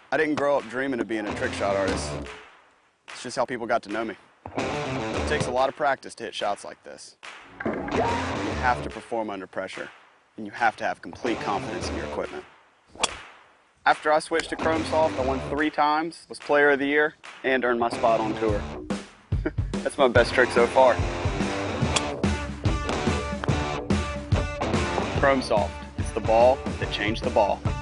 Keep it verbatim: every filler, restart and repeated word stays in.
I didn't grow up dreaming of being a trick shot artist. It's just how people got to know me. It takes a lot of practice to hit shots like this. You have to perform under pressure, and you have to have complete confidence in your equipment. After I switched to Chromsoft, I won three times, was Player of the Year, and earned my spot on tour. That's my best trick so far. Chromsoft, it's the ball that changed the ball.